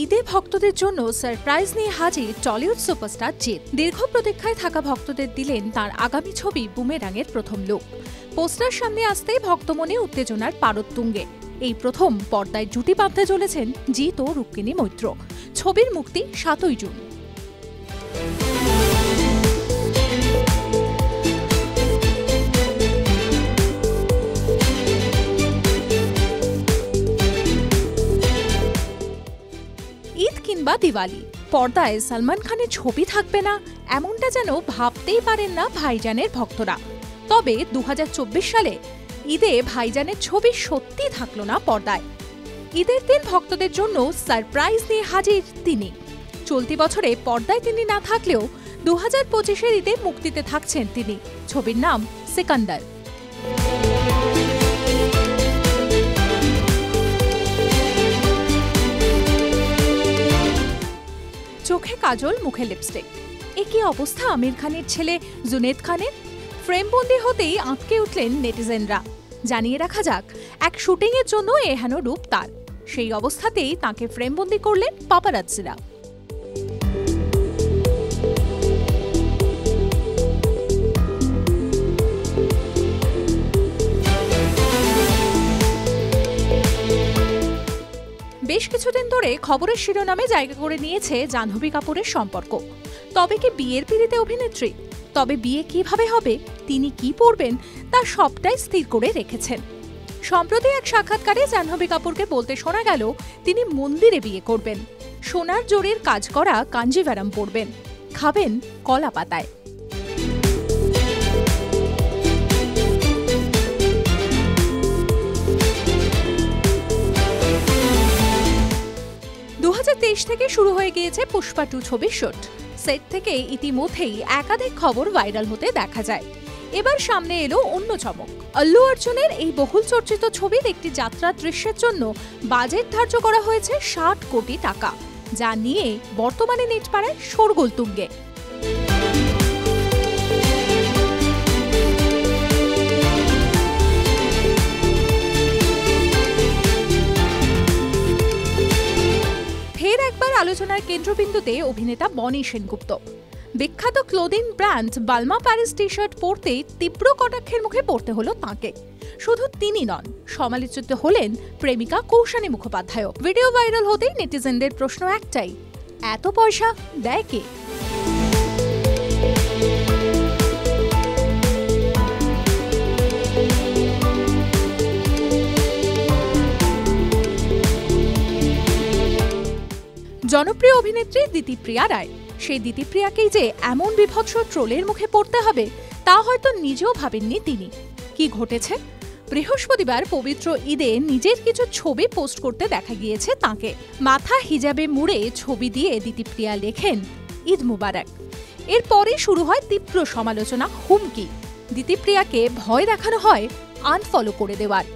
ঈদে ভক্তদের জন্য সারপ্রাইজ নিয়ে হাজির টলিউড সুপারস্টার জিৎ। দীর্ঘ প্রতীক্ষায় থাকা ভক্তদের দিলেন তার আগামী ছবি বুমেরাংয়ের প্রথম লুক। পোস্টার সামনে আসতেই ভক্তমনে উত্তেজনার পারদ তুঙ্গে। এই প্রথম পর্দায় জুটি বাঁধতে চলেছেন জিৎ ও রুক্মিণী মৈত্র। ছবির মুক্তি ৭ই জুন। ঈদ কিংবা দিওয়ালি, পর্দায় সলমান খানের ছবি থাকবে না এমনটা যেন ভাবতেই পারেন না ভাইজানের ভক্তরা। তবে ২০২৪ সালে ঈদে ভাইজানের ছবি সত্যি থাকলো না পর্দায়। ঈদের দিন ভক্তদের জন্য সারপ্রাইজ নিয়ে হাজির তিনি। চলতি বছরে পর্দায় তিনি না থাকলেও ২০২৫-এর ঈদে মুক্তিতে থাকছেন তিনি। ছবির নাম সিকান্দার। চোখে কাজল, মুখে লিপস্টিক, একই অবস্থা আমির খানের ছেলে জুনেদ খানের। ফ্রেমবন্দি হতেই আঁতকে উঠলেন নেটিজেনরা। জানিয়ে রাখা যাক, এক শুটিংয়ের জন্য এহেন রূপ তার। সেই অবস্থাতেই তাঁকে ফ্রেমবন্দি করলেন পাপারাজ্জিরা। বেশ কিছুদিন ধরে খবরের শিরোনামে জায়গা করে নিয়েছে জাহ্নবী কাপুরের সম্পর্ক। তবে কি বিয়ের পিঁড়িতে অভিনেত্রী? তবে বিয়ে কিভাবে হবে, তিনি কি পরবেন, তা সবটাই স্থির করে রেখেছেন। সম্প্রতি এক সাক্ষাৎকারে জাহ্নবী কাপুরকে বলতে শোনা গেল তিনি মন্দিরে বিয়ে করবেন, সোনার জরির কাজ করা কাঞ্জিভারাম পরবেন, খাবেন কলা পাতায়। থেকে শুরু হয়ে গিয়েছে পুষ্পা 2 ছবির শুট। সেট থেকে ইতিমধ্যেই একাধিক খবর ভাইরাল হতে দেখা যায়। এবার সামনে এলো অন্য চমক। আল্লু অর্জুনের এই বহুল চর্চিত ছবির একটি যাত্রা দৃশ্যের জন্য বাজেট ধার্য করা হয়েছে ৬০ কোটি টাকা, যা নিয়ে বর্তমানে নেটপাড়ায় শোরগোল তুঙ্গে। একবার আলোচনার কেন্দ্রবিন্দুতে অভিনেতা বনি সেনগুপ্ত। বিখ্যাত clothing brand Balmain Paris T shirt পরতেই তীব্র কটাক্ষের মুখে পড়তে হলো তাঁকে। শুধু তিনি নন, সমালোচিত হলেন প্রেমিকা কৌশানী মুখোপাধ্যায়। ভিডিও ভাইরাল হতেই নেটিজেনদের প্রশ্ন একটাই, এত পয়সা দেয় কে? জনপ্রিয় অভিনেত্রী দিতিপ্রিয়া রায়। সেই দিতিপ্রিয়াকেই যে এমন বিভৎস ট্রোলের মুখে পড়তে হবে তা হয়তো নিজেও ভাবেননি তিনি। কি ঘটেছে? বৃহস্পতিবার পবিত্র ঈদে নিজের কিছু ছবি পোস্ট করতে দেখা গিয়েছে তাঁকে। মাথা হিজাবে মুড়ে ছবি দিয়ে দিতিপ্রিয়া লেখেন, ঈদ মুবারক। এরপরই শুরু হয় তীব্র সমালোচনা, হুমকি। দিতিপ্রিয়াকে ভয় দেখানো হয় আনফলো করে দেওয়ার।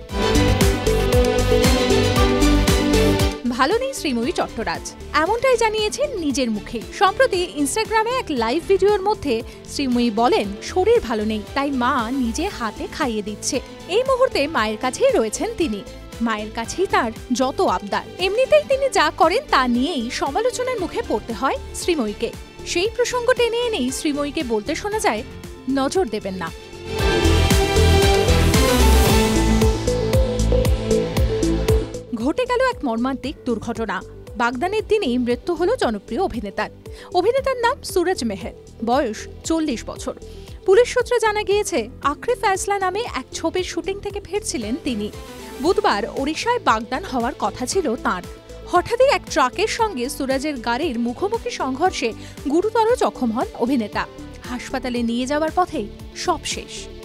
ভালো নেই শ্রীময়ী চট্টরাজ, এমনটাই জানিয়েছেন নিজের মুখে। সম্প্রতি ইনস্টাগ্রামে এক লাইভ ভিডিওর মধ্যে শ্রীময়ী বলেন শরীর ভালো নেই, তাই মা নিজে হাতে খাইয়ে দিচ্ছে। এই মুহূর্তে মায়ের কাছেই রয়েছেন তিনি। মায়ের কাছেই তার যত আবদার। এমনিতেই তিনি যা করেন তা নিয়েই সমালোচনার মুখে পড়তে হয় শ্রীময়ীকে। সেই প্রসঙ্গ টেনে এনেই শ্রীময়ীকে বলতে শোনা যায়, নজর দেবেন না। ঘটে গেল এক মর্মান্তিক দুর্ঘটনা। বাগদানের দিনেই মৃত্যু হল জনপ্রিয় অভিনেতার। অভিনেতার নাম সুরজ মেহের, বয়স ৪০ বছর। পুলিশ সূত্রে জানা গিয়েছে, আখরি ফয়সলা নামে এক ছবির শুটিং থেকে ফিরছিলেন তিনি। বুধবার ওড়িশায় বাগদান হওয়ার কথা ছিল তাঁর। হঠাৎই এক ট্রাকের সঙ্গে সুরজের গাড়ির মুখোমুখি সংঘর্ষে গুরুতর জখম হন অভিনেতা। হাসপাতালে নিয়ে যাওয়ার পথেই সব শেষ।